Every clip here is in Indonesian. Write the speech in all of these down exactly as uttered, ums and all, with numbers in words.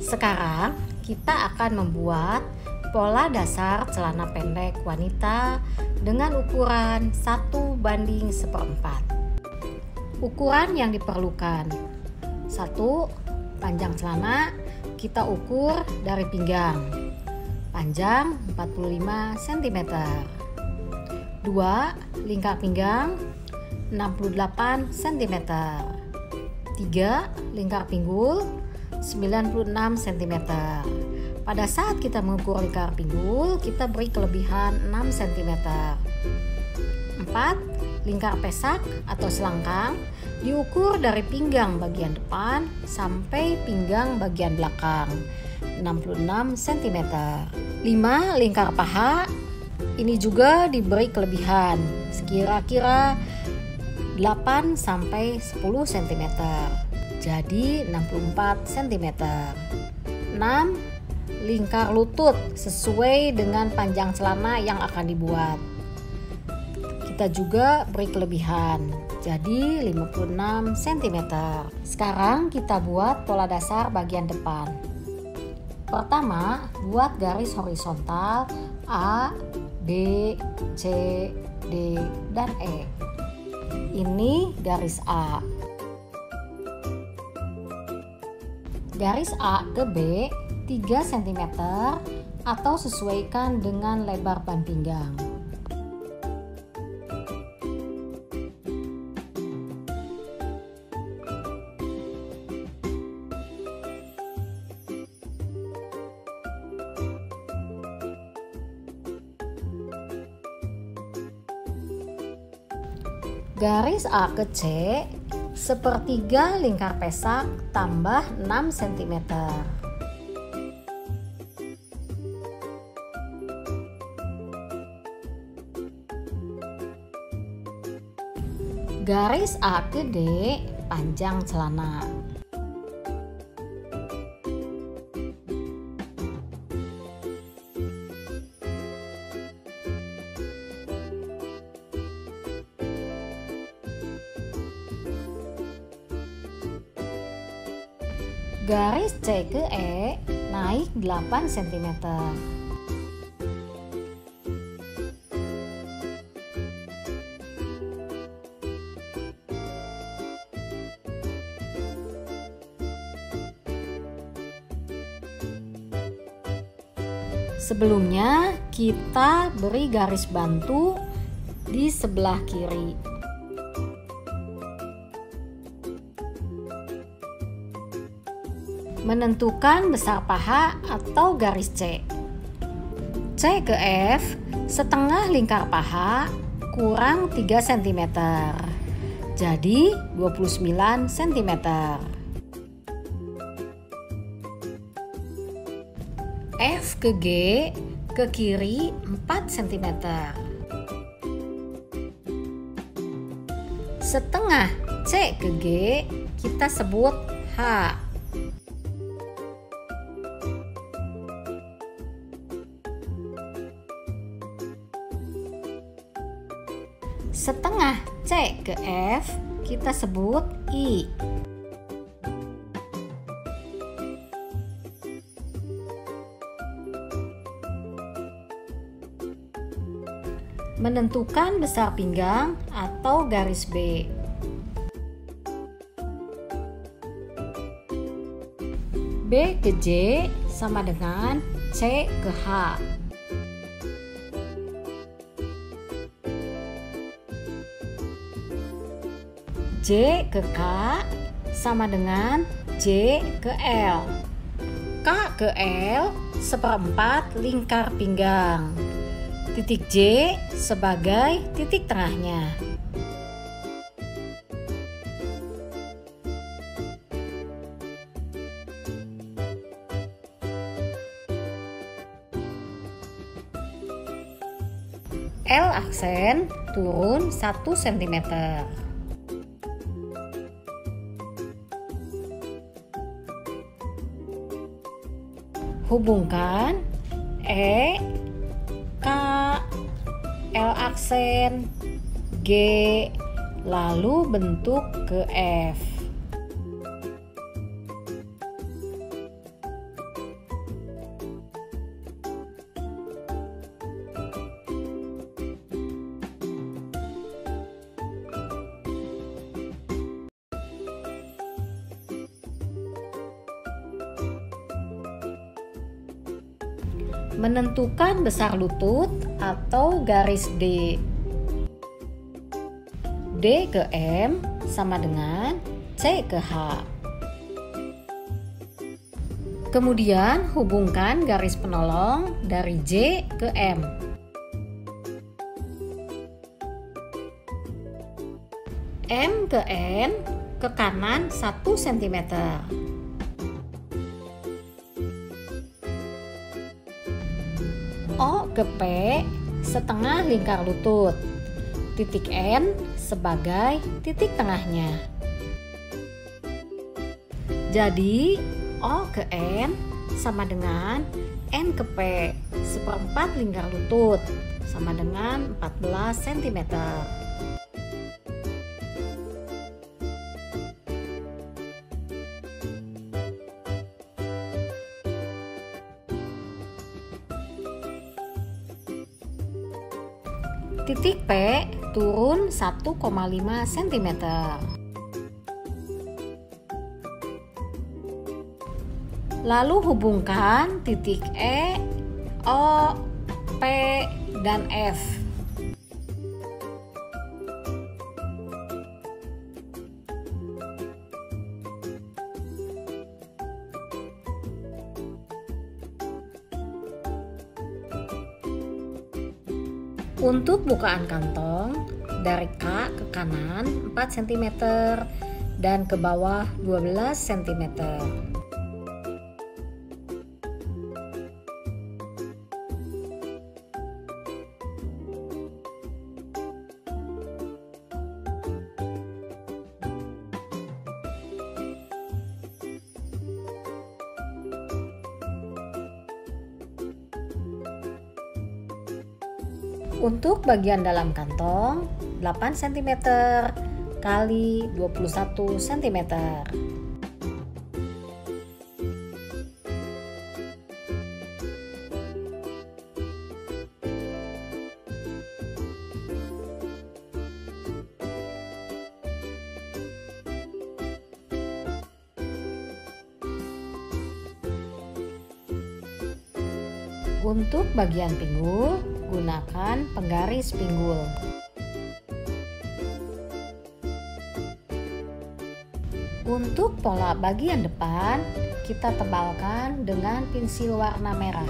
Sekarang kita akan membuat pola dasar celana pendek wanita dengan ukuran satu banding seperempat. Ukuran yang diperlukan: satu. Panjang celana kita ukur dari pinggang, panjang empat puluh lima sentimeter. Dua. Lingkar pinggang enam puluh delapan sentimeter. Tiga. Lingkar pinggul sembilan puluh enam sentimeter. Pada saat kita mengukur lingkar pinggul, kita beri kelebihan enam sentimeter. Empat. Lingkar pesak atau selangkang diukur dari pinggang bagian depan sampai pinggang bagian belakang, enam puluh enam sentimeter. Lima. Lingkar paha, ini juga diberi kelebihan sekira-kira delapan sampai sepuluh sentimeter. Jadi enam puluh empat sentimeter. Enam. Lingkar lutut sesuai dengan panjang celana yang akan dibuat. Kita juga beri kelebihan, jadi lima puluh enam sentimeter. Sekarang kita buat pola dasar bagian depan. Pertama, buat garis horizontal A, B, C, D, dan E. Ini garis A. Garis A ke B tiga sentimeter atau sesuaikan dengan lebar ban pinggang. Garis A ke C sepertiga lingkar pesak tambah enam sentimeter. Garis A ke D panjang celana. Garis C ke E naik delapan sentimeter. Sebelumnya kita beri garis bantu di sebelah kiri. Menentukan besar paha atau garis C. C ke F setengah lingkar paha kurang tiga sentimeter. Jadi dua puluh sembilan sentimeter. F ke G ke kiri empat sentimeter. Setengah C ke G kita sebut H. Setengah C ke F kita sebut I. Menentukan besar pinggang atau garis B. B ke J sama dengan C ke H. J ke K sama dengan J ke L. K ke L seperempat lingkar pinggang. Titik J sebagai titik tengahnya. L aksen turun satu sentimeter. Hubungkan E, K, L aksen, G, lalu bentuk ke F. Menentukan besar lutut atau garis D. D ke M sama dengan C ke H. Kemudian hubungkan garis penolong dari J ke M. M ke N ke kanan satu sentimeter. O ke P setengah lingkar lutut. Titik N sebagai titik tengahnya. Jadi O ke N sama dengan N ke P seperempat lingkar lutut sama dengan empat belas sentimeter. Titik P turun satu koma lima sentimeter. Lalu hubungkan titik E, O, P, dan F. Untuk bukaan kantong, dari K ke kanan empat sentimeter dan ke bawah dua belas sentimeter. Untuk bagian dalam kantong delapan sentimeter kali dua puluh satu sentimeter. Untuk bagian pinggul, gunakan penggaris pinggul. Untuk pola bagian depan, kita tebalkan dengan pensil warna merah.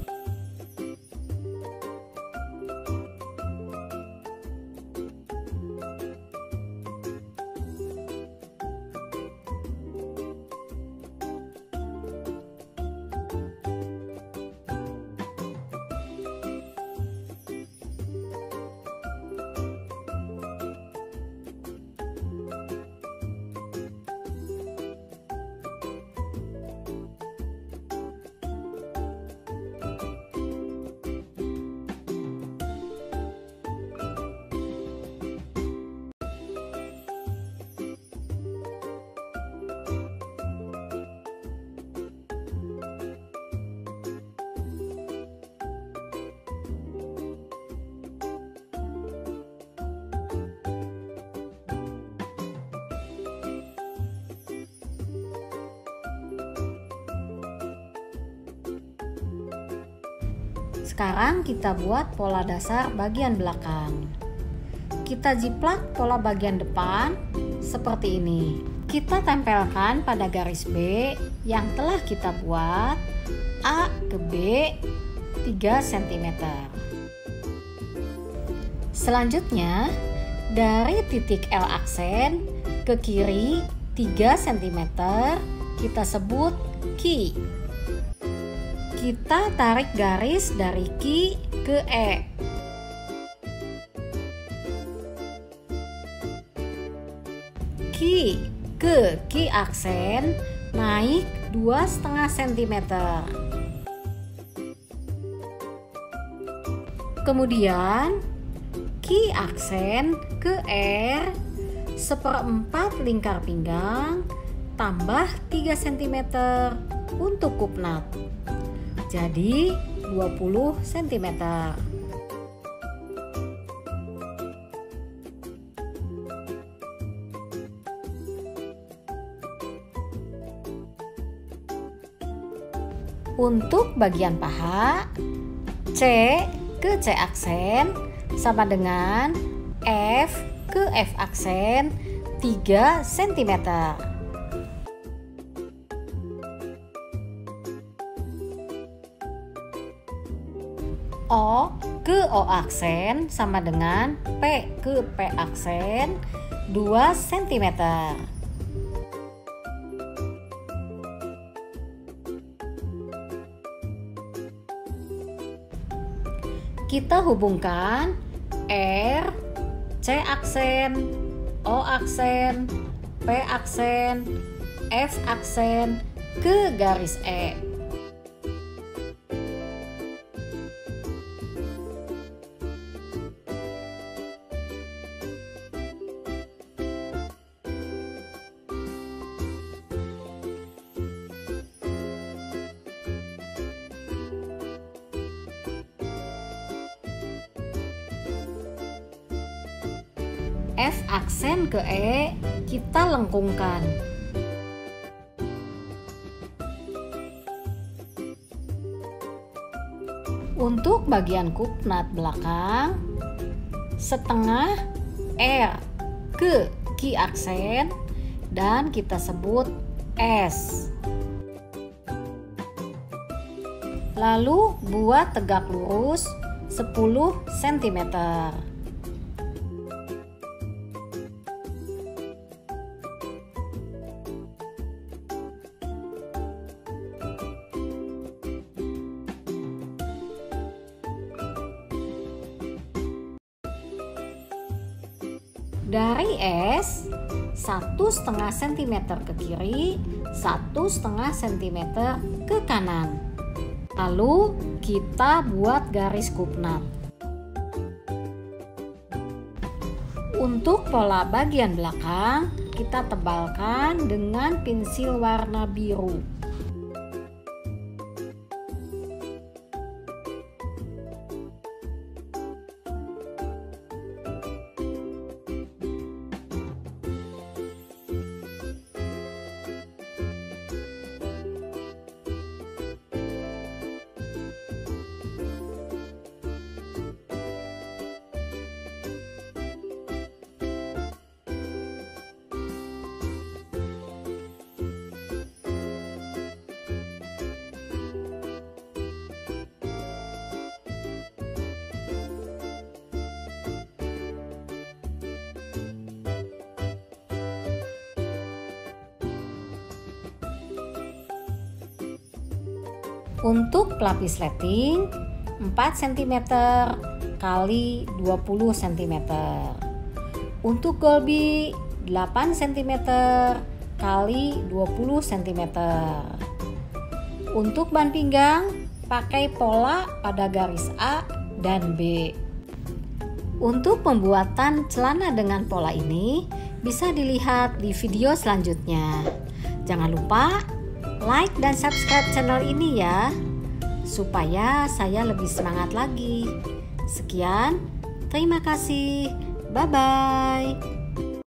Sekarang kita buat pola dasar bagian belakang. Kita jiplak pola bagian depan seperti ini. Kita tempelkan pada garis B yang telah kita buat A ke B tiga sentimeter. Selanjutnya, dari titik L aksen ke kiri tiga sentimeter kita sebut Q. Kita tarik garis dari Q ke E. Q ke Q aksen naik dua koma lima sentimeter. Kemudian Q aksen ke R seperempat lingkar pinggang tambah tiga sentimeter untuk kupnat. Jadi dua puluh sentimeter. Untuk bagian paha, C ke C aksen sama dengan F ke F aksen tiga sentimeter. O ke O aksen sama dengan P ke P aksen dua sentimeter. Kita hubungkan R, C aksen, O aksen, P aksen, F aksen ke garis E. F aksen ke E kita lengkungkan. Untuk bagian kupnat belakang, setengah R ke Q aksen dan kita sebut S. Lalu buat tegak lurus sepuluh sentimeter. Dari S, satu setengah sentimeter ke kiri, satu setengah sentimeter ke kanan. Lalu kita buat garis kupnat. Untuk pola bagian belakang, kita tebalkan dengan pensil warna biru. Untuk pelapis leting empat sentimeter kali dua puluh sentimeter. Untuk golbi delapan sentimeter kali dua puluh sentimeter. Untuk ban pinggang pakai pola pada garis A dan B. Untuk pembuatan celana dengan pola ini bisa dilihat di video selanjutnya. Jangan lupa like dan subscribe channel ini ya, supaya saya lebih semangat lagi. Sekian, terima kasih, bye-bye.